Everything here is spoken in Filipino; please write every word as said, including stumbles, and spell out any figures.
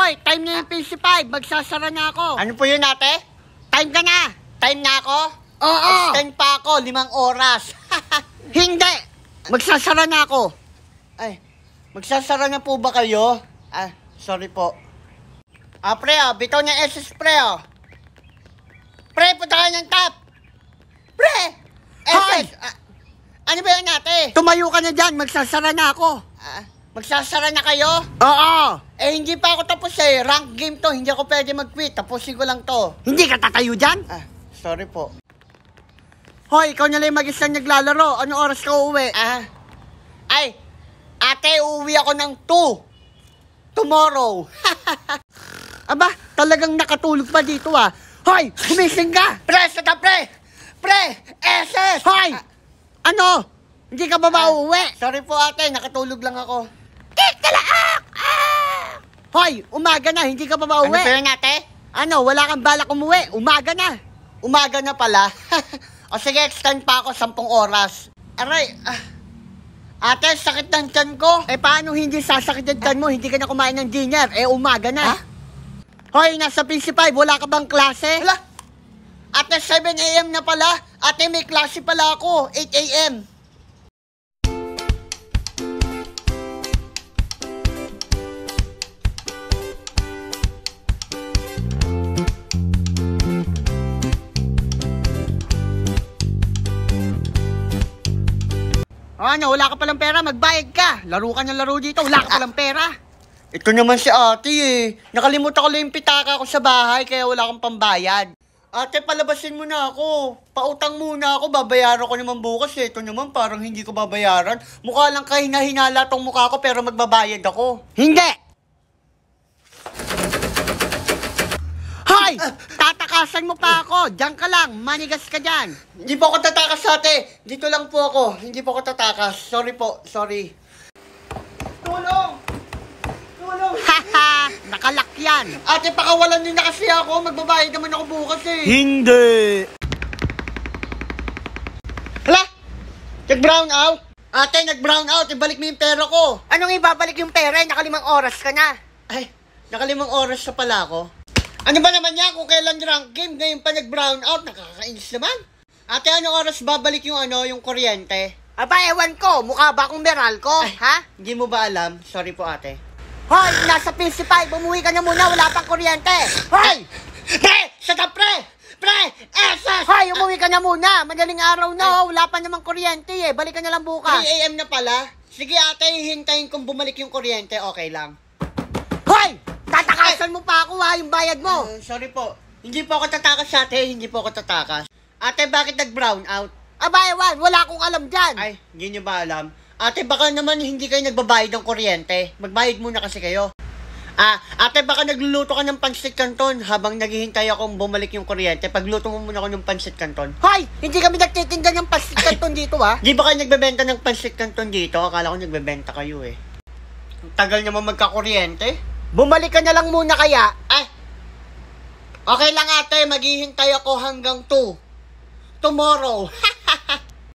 Hoy, time na yung P C five. Magsasara na ako. Ano po yun, ate? Time ka na. Time na ako? Oo. Extend pa ako, limang oras. Hindi. Magsasara na ako. Ay, magsasara na po ba kayo? Ah, sorry po. Ah, pre, ah, bitaw niya S S, pre, oh. Pre, punta ka ng top. Pre! Hoy! S S! Ah, ano ba yun, ate? Tumayo ka na dyan. Magsasara na ako. Ah, magsasara na kayo? Oo. Eh, hindi pa ako tapos eh. Rank game to. Hindi ako pwede mag-quit. Tapusin ko lang to. Hindi ka tatayo dyan? Ah, sorry po. Hoy, ikaw na lang mag-isa naglalaro. Anong oras ka uuwi? Ah, ay, ate, uuwi ako ng two. Tomorrow. Aba, talagang nakatulog pa dito ah. Hoy, gumising ka! Pre, sata pre! Pre, S S! Hoy! Ah, Ano? Hindi ka ba ah, mauuwi? sorry po, ate. Nakatulog lang ako. Kikalaak! Ah! Hoy, umaga na. Hindi ka ba Ano mauwi? pa yun, ate? Ano, wala kang balak umuwi. Umaga na. Umaga na pala. O sige, extend pa ako sampung oras. Aray, ah. Ate, sakit ng tiyan ko. Eh, paano hindi sasakit yung tiyan mo? Hindi ka na kumain ng dinner. Eh, umaga na. Ha? Hoy, nasa P C five. Wala ka bang klase? Hala, ate, seven A M na pala. Ate, may klase pala ako. eight A M O ano, wala ka palang pera, magbayad ka. Laro ka ng laro dito, wala ka palang pera. Ito naman si ate eh. Nakalimutan ko lang yung pitaka ko sa bahay kaya wala akong pambayad. Ate, palabasin mo na ako. Pautang muna ako, babayaran ko naman bukas eh. Ito naman parang hindi ko babayaran. Mukha lang kahina-hinala tong mukha ko pero magbabayad ako. Hindi! Hoy! Tatakasan mo pa ako. Diyan ka lang, manigas ka dyan. Hindi po ako tatakas ate. Dito lang po ako. Hindi po ako tatakas. Sorry po, sorry. Tulong! Tulong! Haha! Nakalak yan. Ate, pakawalan din na kasi ako. Magbabayad naman ako bukas eh. Hindi! Hala! Nag-brown out? Ate, nag-brown out. Ibalik mo yung pera ko. Anong ibabalik yung pera? Nakalimang oras ka na. Ay, nakalimang oras na pala ako. Ano ba naman yan kung kailan rank game? Ngayon pa nag-brown out. Nakakainis naman. Ate, anong oras babalik yung ano, yung kuryente? Aba, ewan ko. Mukha ba akong Meralco? Ay. Ha? Hindi mo ba alam? Sorry po, ate. Hoy, nasa P C five. Umuwi ka na muna. Wala pang kuryente. Hoy! Pre! Shut up, pre! Pre! S S! Hoy, umuwi ka na muna. Madaling araw na. Oh. Wala pa namang kuryente eh. Balik ka na lang bukas. three A M na pala. Sige, ate, hintayin kong bumalik yung kuryente. Okay lang. Hoy! Tatakasan mo pa ako ha, yung bayad mo. Uh, sorry po. Hindi po ako tatakas, ate. Hindi po ako tatakas. Ate, bakit nag-brown out? Aba, ewan. Wala akong alam dyan. Ay, hindi nyo ba alam? Ate, baka naman hindi kayo nagbabayad ng kuryente. Magbayad muna kasi kayo. Ah, ate, baka nagluluto ka ng pansit canton habang naghihintay akong bumalik yung kuryente. Pagluto mo muna ako ng pansit canton. Hoy! Hindi kami nagtitinda ng pansit canton dito ha. Di ba kayo nagbebenta ng pansit canton dito? Akala ko nagbebenta kayo eh. Ang tagal naman magkakuryente. Bumalik ka na lang muna kaya. Ay, okay lang ate, maghihintay ako hanggang two. Tomorrow.